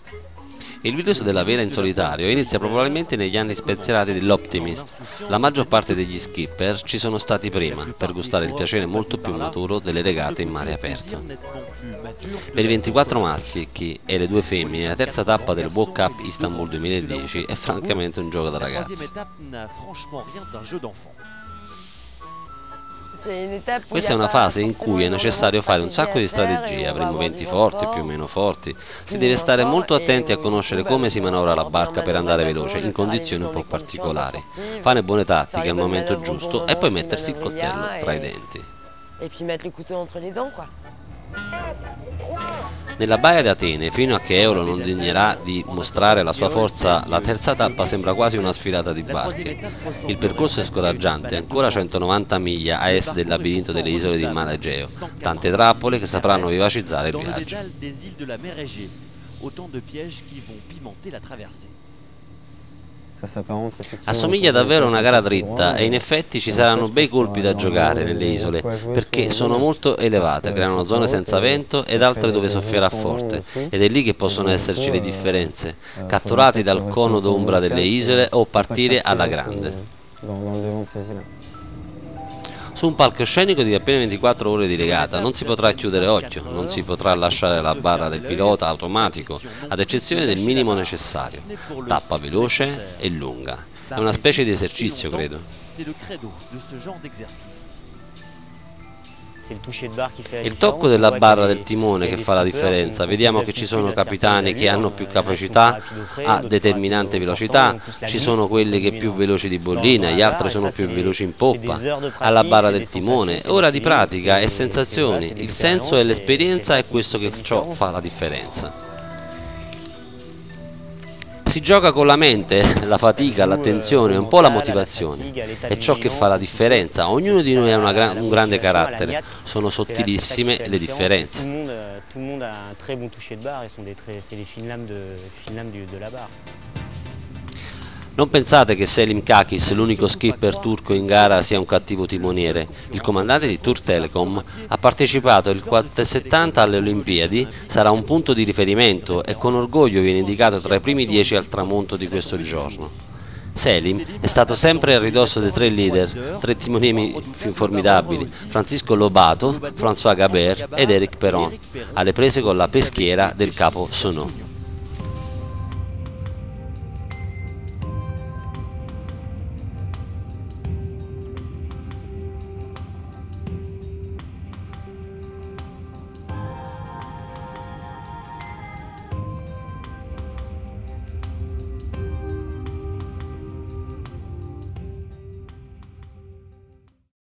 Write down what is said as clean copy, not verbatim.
Il virus della vela in solitario inizia probabilmente negli anni spensierati dell'Optimist. La maggior parte degli skipper ci sono stati prima, per gustare il piacere molto più maturo delle regate in mare aperto. Per i 24 maschi e le 2 femmine, la terza tappa del World Cup Istanbul 2010 è francamente un gioco da ragazzi. Questa è una fase in cui è necessario fare un sacco di strategie, avremo venti forti, più o meno forti, si deve stare molto attenti a conoscere come si manovra la barca per andare veloce in condizioni un po' particolari, fare buone tattiche al momento giusto e poi mettersi il coltello tra i denti. Nella baia di Atene, fino a che Eolo non deignerà di mostrare la sua forza, la terza tappa sembra quasi una sfilata di barche. Il percorso è scoraggiante, ancora 190 miglia a est del labirinto delle isole del Mar Egeo, tante trappole che sapranno vivacizzare il viaggio. Assomiglia davvero a una gara dritta e in effetti ci saranno bei colpi da giocare nelle isole perché sono molto elevate, creano zone senza vento ed altre dove soffierà forte ed è lì che possono esserci le differenze, catturati dal cono d'ombra delle isole o partire alla grande. Su un palcoscenico di appena 24 ore di regata non si potrà chiudere occhio, non si potrà lasciare la barra del pilota automatico, ad eccezione del minimo necessario. Tappa veloce e lunga. È una specie di esercizio, credo. Il tocco della barra del timone che fa la differenza. Vediamo che ci sono capitani che hanno più capacità a determinante velocità, ci sono quelli che più veloci di bollina, gli altri sono più veloci in poppa. Alla barra del timone, ora di pratica e sensazioni, il senso e l'esperienza è questo che ciò fa la differenza. Si gioca con la mente, la fatica, l'attenzione, un po' la motivazione, è ciò che fa la differenza. Ognuno di noi ha un grande carattere, sono sottilissime le differenze. Non pensate che Selim Kakis, l'unico skipper turco in gara, sia un cattivo timoniere. Il comandante di Turk Telecom ha partecipato il 470 alle Olimpiadi, sarà un punto di riferimento e con orgoglio viene indicato tra i primi 10 al tramonto di questo giorno. Selim è stato sempre a ridosso dei 3 leader, 3 timonieri formidabili, Francisco Lobato, François Gabert ed Eric Perron, alle prese con la peschiera del capo Sonneau.